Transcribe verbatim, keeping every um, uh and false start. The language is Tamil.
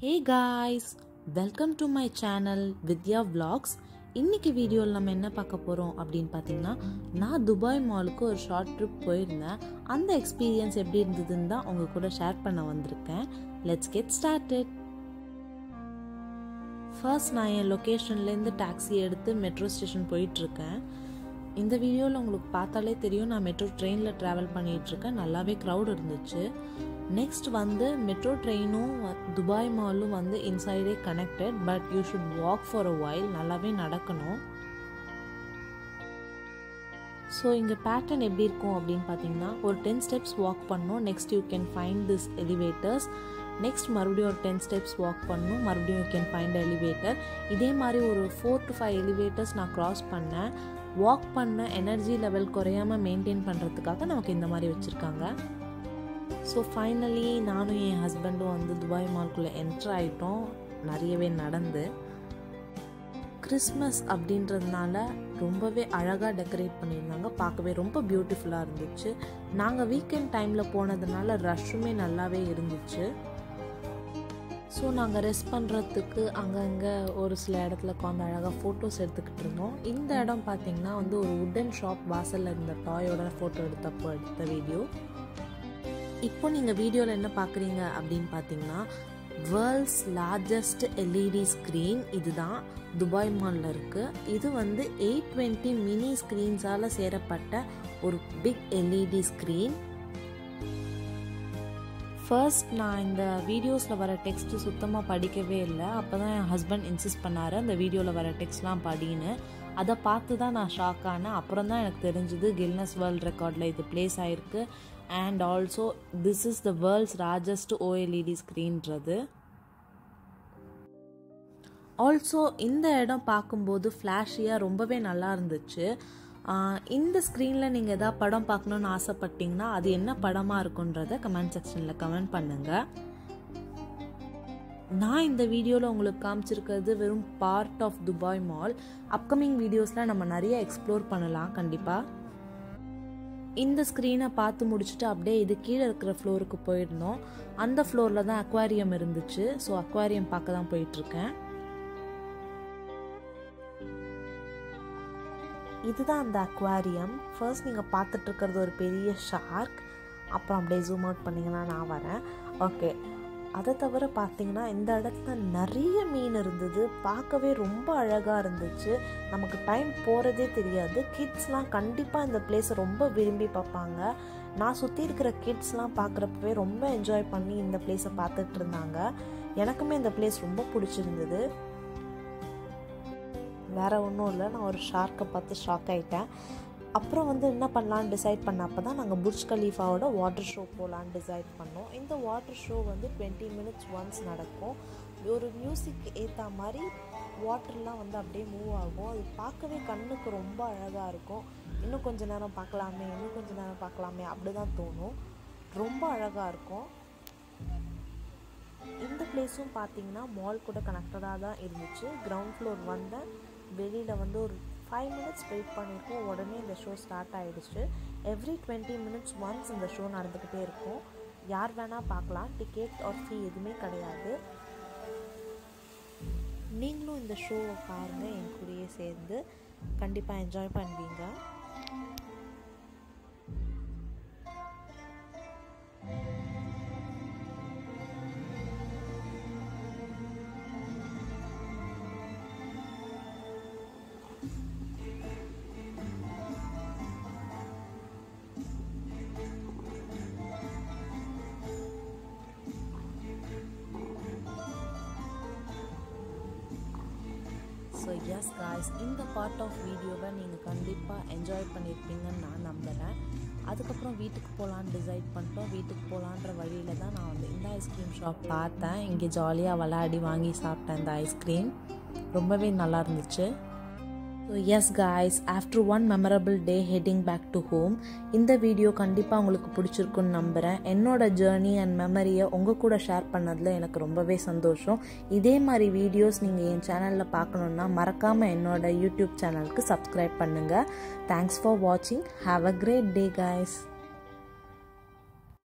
Hey guys, welcome to my channel Vidya Vlogs. இன்னைக்கு வீடியோவில் நம்ம என்ன பார்க்க போகிறோம் அப்படின்னு பார்த்தீங்கன்னா, நான் துபாய் மாலுக்கு ஒரு ஷார்ட் ட்ரிப் போயிருந்தேன். அந்த எக்ஸ்பீரியன்ஸ் எப்படி இருந்ததுன்னு தான் உங்கள் கூட ஷேர் பண்ண வந்திருக்கேன். Let's get started. ஃபர்ஸ்ட் நான் என் லொக்கேஷன்லேருந்து டாக்ஸி எடுத்து மெட்ரோ ஸ்டேஷன் போயிட்டுருக்கேன். இந்த வீடியோவில் உங்களுக்கு பார்த்தாலே தெரியும், நான் மெட்ரோ ட்ரெயினில் ட்ராவல் பண்ணிகிட்ருக்கேன். நல்லாவே க்ரௌட் இருந்துச்சு. நெக்ஸ்ட் வந்து மெட்ரோ ட்ரெயினும் துபாய் மாலும் வந்து இன்சைடே connected, but you should walk for a while. நல்லாவே நடக்கணும். ஸோ இங்கே பேட்டர்ன் எப்படி இருக்கும் அப்படின்னு பார்த்தீங்கன்னா, ஒரு டென் ஸ்டெப்ஸ் வாக் பண்ணணும். Next you can find this elevators. Next மறுபடியும் ஒரு டென் ஸ்டெப்ஸ் வாக் பண்ணணும். மறுபடியும் யூ கேன் ஃபைண்ட் எலிவேட்டர். இதே மாதிரி ஒரு ஃபோர் டு ஃபைவ் எலிவேட்டர்ஸ் நான் க்ராஸ் பண்ணேன். வாக் பண்ண எனர்ஜி லெவல் குறையாமல் மெயின்டைன் பண்ணுறதுக்காக நமக்கு இந்த மாதிரி வச்சுருக்காங்க. ஸோ ஃபைனலி நானும் என் ஹஸ்பண்டும் வந்து துபாய் மால்குள்ளே என்ட்ரு ஆகிட்டோம். நிறையவே நடந்து கிறிஸ்மஸ் அப்படின்றதுனால ரொம்பவே அழகாக டெக்கரேட் பண்ணியிருந்தாங்க. பார்க்கவே ரொம்ப பியூட்டிஃபுல்லாக இருந்துச்சு. நாங்கள் வீக்கெண்ட் டைமில் போனதுனால ரஷ்ஷுமே நல்லாவே இருந்துச்சு. ஸோ நாங்கள் ரெஸ்ட் பண்ணுறதுக்கு அங்கங்கே ஒரு சில இடத்துல உட்காந்து அழகாக ஃபோட்டோஸ் எடுத்துக்கிட்டு இருந்தோம். இந்த இடம் பார்த்திங்கன்னா வந்து ஒரு வுட்டன் ஷாப் வாசலில் இருந்த டாயோட ஃபோட்டோ எடுத்தப்போ எடுத்த வீடியோ. இப்போ நீங்கள் வீடியோவில் என்ன பார்க்குறீங்க அப்படின்னு பார்த்தீங்கன்னா, வேர்ல்ட்ஸ் லார்ஜஸ்ட் எல்இடி ஸ்க்ரீன் இதுதான் துபாய் மாலில் இருக்குது. இது வந்து எயிட் டுவெண்ட்டி மினி ஸ்க்ரீன்ஸால் சேரப்பட்ட ஒரு பிக் எல்இடி ஸ்க்ரீன். ஃபர்ஸ்ட் நான் இந்த வீடியோஸில் வர டெக்ஸ்ட்டு சுத்தமாக படிக்கவே இல்லை. அப்போ தான் என் ஹஸ்பண்ட் இன்சிஸ்ட் பண்ணார் அந்த வீடியோவில் வர டெக்ஸ்ட்லாம் படின்னு. அதை பார்த்து தான் நான் ஷாக் ஆனேன். அப்புறம் தான் எனக்கு தெரிஞ்சுது கின்னஸ் வேர்ல்ட் ரெக்கார்டில் இது பிளேஸ் ஆகிருக்கு. And also this is the world's largest OLED ஸ்க்ரீன்றது. ஆல்சோ இந்த இடம் பார்க்கும்போது ஃப்ளாஷியாக ரொம்பவே நல்லா இருந்துச்சு. இந்த ஸ்க்ரீனில் நீங்கள் எதாவது படம் பார்க்கணுன்னு ஆசைப்பட்டீங்கன்னா அது என்ன படமாக இருக்குன்றத கமெண்ட் செக்ஷனில் கமெண்ட் பண்ணுங்கள். நான் இந்த வீடியோவில் உங்களுக்கு காமிச்சிருக்கிறது வெறும் part of Dubai mall. Upcoming வீடியோஸில் நம்ம நிறைய எக்ஸ்ப்ளோர் பண்ணலாம் கண்டிப்பாக. இந்த ஸ்க்ரீனை பார்த்து முடிச்சுட்டு அப்படியே இது கீழே இருக்கிற ஃப்ளோருக்கு போயிருந்தோம். அந்த ஃப்ளோரில் தான் அக்வாரியம் இருந்துச்சு. ஸோ அக்வாரியம் பார்க்க தான் போயிட்டுருக்கேன். இதுதான் அந்த அக்வாரியம். ஃபர்ஸ்ட் நீங்கள் பார்த்துட்டு இருக்கிறது ஒரு பெரிய ஷார்க். அப்புறம் அப்படியே ஜூம் அவுட் பண்ணிங்கன்னா நான் வரேன். ஓகே, அதை தவிர பார்த்தீங்கன்னா இந்த இடத்துல நிறைய மீன் இருந்தது. பார்க்கவே ரொம்ப அழகாக இருந்துச்சு. நமக்கு டைம் போகிறதே தெரியாது. கிட்ஸ்லாம் கண்டிப்பாக இந்த பிளேஸை ரொம்ப விரும்பி பார்ப்பாங்க. நான் சுற்றி இருக்கிற கிட்ஸ்லாம் பார்க்குறப்பவே ரொம்ப என்ஜாய் பண்ணி இந்த பிளேஸை பார்த்துட்டு இருந்தாங்க. எனக்குமே இந்த பிளேஸ் ரொம்ப பிடிச்சிருந்தது. வேறு ஒன்றும் இல்லை, நான் ஒரு ஷார்க்கை பார்த்து ஷாக் ஆகிட்டேன். அப்புறம் வந்து என்ன பண்ணலான்னு டிசைட் பண்ணப்போ தான் நாங்கள் புர்ஜ் கலீஃபாவோட வாட்டர் ஷோ போகலான்னு டிசைட் பண்ணோம். இந்த வாட்டர் ஷோ வந்து டுவெண்ட்டி மினிட்ஸ் ஒன்ஸ் நடக்கும். ஒரு மியூசிக் ஏற்ற மாதிரி வாட்டர்லாம் வந்து அப்படியே மூவ் ஆகும். அது பார்க்கவே கண்ணுக்கு ரொம்ப அழகாக இருக்கும். இன்னும் கொஞ்சம் நேரம் பார்க்கலாமே இன்னும் கொஞ்சம் நேரம் பார்க்கலாமே அப்படி தான் தோணும். ரொம்ப அழகாக இருக்கும். இந்த பிளேஸும் பார்த்தீங்கன்னா மால் கூட கனெக்டடாக தான் இருந்துச்சு. கிரவுண்ட் ஃப்ளோர் வந்து வெளியில் வந்து ஒரு ஃபைவ் மினிட்ஸ் வெயிட் பண்ணியிருக்கோம். உடனே இந்த ஷோ ஸ்டார்ட் ஆகிடுச்சு. எவ்ரி டுவெண்ட்டி மினிட்ஸ் ஒன்ஸ் இந்த ஷோ நடந்துக்கிட்டே இருக்கும். யார் வேணால் பார்க்கலாம். டிக்கெட் ஆர் ஃபீ எதுவுமே கிடையாது. நீங்களும் இந்த ஷோவை பாருங்கள், என் கூடயே சேர்ந்து கண்டிப்பாக என்ஜாய் பண்ணுவீங்க. ஸோ எஸ் காய்ஸ், இந்த பார்ட் ஆஃப் வீடியோவை நீங்கள் கண்டிப்பாக என்ஜாய் பண்ணியிருப்பீங்கன்னு நான் நம்புகிறேன். அதுக்கப்புறம் வீட்டுக்கு போகலான்னு டிசைட் பண்ணிட்டோம். வீட்டுக்கு போகலான்ற வழியில் தான் நான் வந்து இந்த ஐஸ்கிரீம் ஷாப் பார்த்தேன். இங்கே ஜாலியாக விளையாடி வாங்கி சாப்பிட்டேன். இந்த ஐஸ்கிரீம் ரொம்பவே நல்லா இருந்துச்சு. So yes guys, after one memorable day heading back to home. இந்த வீடியோ கண்டிப்பாக உங்களுக்கு பிடிச்சிருக்குன்னு நம்புகிறேன். என்னோட ஜேர்னி அண்ட் மெமரியை உங்கள் கூட ஷேர் பண்ணதில் எனக்கு ரொம்பவே சந்தோஷம். இதே மாதிரி வீடியோஸ் நீங்கள் என் சேனலில் பார்க்கணுன்னா மறக்காமல் என்னோட யூடியூப் சேனலுக்கு சப்ஸ்கிரைப் பண்ணுங்கள். தேங்க்ஸ் ஃபார் வாட்சிங். Have a great day guys.